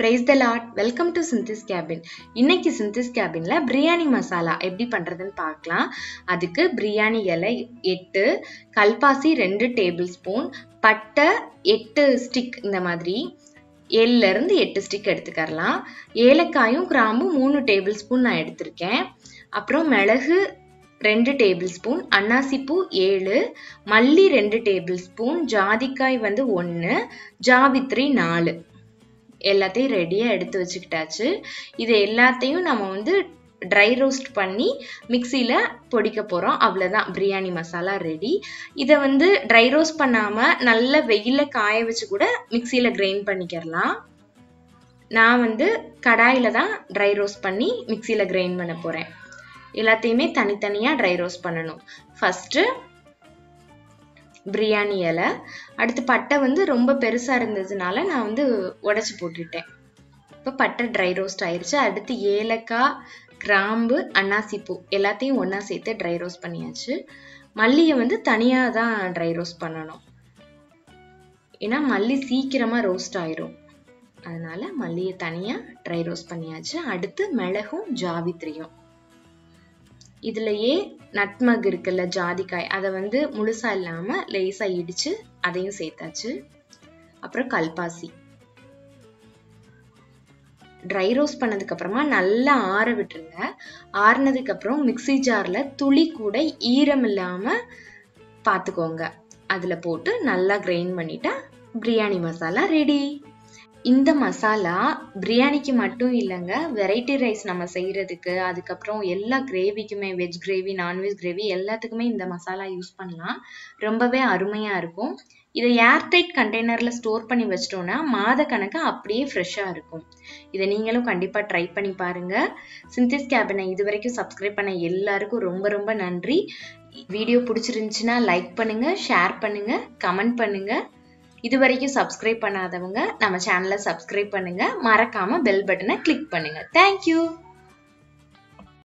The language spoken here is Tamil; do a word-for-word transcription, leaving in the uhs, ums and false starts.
Praise the Lord. Welcome to Synthis Cabin. இன்னைக்கு Synthis Cabinல பிரியாணி மசாலா எப்படி பண்றதுன்னு பார்க்கலாம். அதுக்கு பிரியாணி இலை எட்டு, கல்பாசி ரெண்டு டேபிள் ஸ்பூன், பட்டை எட்டு ஸ்டிக் இந்த மாதிரி ஏழுல இருந்து எட்டு ஸ்டிக் எடுத்துக்கலாம். ஏலக்காயும் கிராம்பும் மூணு டேபிள் ஸ்பூன் நான் எடுத்திருக்கேன். அப்புறம் மிளகு ரெண்டு டேபிள் ஸ்பூன், அன்னாசிப்பூ ஏழு, மல்லி ரெண்டு டேபிள் ஸ்பூன், ஜாதிக்காய் வந்து ஒன்று, ஜாவித்ரி நாலு. எல்லாத்தையும் ரெடியாக எடுத்து வச்சுக்கிட்டாச்சு. இது எல்லாத்தையும் நம்ம வந்து ட்ரை ரோஸ்ட் பண்ணி மிக்சியில் பொடிக்க போகிறோம். அவ்வளோதான், பிரியாணி மசாலா ரெடி. இதை வந்து ட்ரை ரோஸ்ட் பண்ணாமல் நல்ல வெயிலில் காய வச்சு கூட மிக்சியில் கிரைண்ட் பண்ணிக்கிறலாம். நான் வந்து கடாயில் தான் ட்ரை ரோஸ்ட் பண்ணி மிக்சியில் கிரைண்ட் பண்ண போகிறேன். எல்லாத்தையுமே தனித்தனியாக ட்ரை ரோஸ்ட் பண்ணணும். ஃபஸ்ட்டு பிரியாணி இலை, அடுத்து பட்டை வந்து ரொம்ப பெருசாக இருந்ததுனால நான் வந்து உடச்சி போட்டுட்டேன். இப்போ பட்டை ட்ரை ரோஸ்ட் ஆயிடுச்சு. அடுத்து ஏலக்காய், கிராம்பு, அன்னாசிப்பூ எல்லாத்தையும் ஒன்றா சேர்த்து ட்ரை ரோஸ்ட் பண்ணியாச்சு. மல்லியை வந்து தனியாக தான் ட்ரை ரோஸ்ட் பண்ணணும், ஏன்னா மல்லி சீக்கிரமாக ரோஸ்ட் ஆயிரும். அதனால மல்லியை தனியாக ட்ரை ரோஸ்ட் பண்ணியாச்சு. அடுத்து மிளகும் ஜாவித்ரியும், இதுலயே நட்மக் இருக்குல்ல ஜாதிக்காய், அதை வந்து முழுசா இல்லாம லேசா இடிச்சு அதையும் சேர்த்தாச்சு. அப்புறம் கல்பாசி ட்ரை ரோஸ்ட் பண்ணதுக்கு அப்புறமா நல்லா ஆற விட்டுருங்க. ஆறுனதுக்கு அப்புறம் மிக்சி ஜார்ல துளி கூட ஈரம் இல்லாம பார்த்துக்கோங்க. அதுல போட்டு நல்லா கிரைண்ட் பண்ணிட்டா பிரியாணி மசாலா ரெடி. இந்த மசாலா பிரியாணிக்கு மட்டும் இல்லைங்க, வெரைட்டி ரைஸ் நம்ம செய்யறதுக்கு, அதுக்கப்புறம் எல்லா கிரேவிக்குமே, வெஜ் கிரேவி, நான்வெஜ் கிரேவி எல்லாத்துக்குமே இந்த மசாலா யூஸ் பண்ணலாம். ரொம்பவே அருமையா இருக்கும். இதை ஏர்டைட் கண்டெய்னர்ல ஸ்டோர் பண்ணி வச்சிட்டோம்னா மாத கணக்கு அப்படியே ஃப்ரெஷ்ஷா இருக்கும். இதை நீங்களும் கண்டிப்பா ட்ரை பண்ணி பாருங்க. சிந்திஸ் கேபினை இது வரைக்கும் சப்ஸ்கிரைப் பண்ண எல்லாருக்கும் ரொம்ப ரொம்ப நன்றி. வீடியோ பிடிச்சிருந்துச்சுன்னா லைக் பண்ணுங்க, ஷேர் பண்ணுங்க, கமெண்ட் பண்ணுங்க. இது வரைக்கும் சப்ஸ்கிரைப் பண்ணாதவங்க நம்ம சேனலை சப்ஸ்கிரைப் பண்ணுங்க. மறக்காம பெல் பட்டனை கிளிக் பண்ணுங்க. தேங்க்யூ.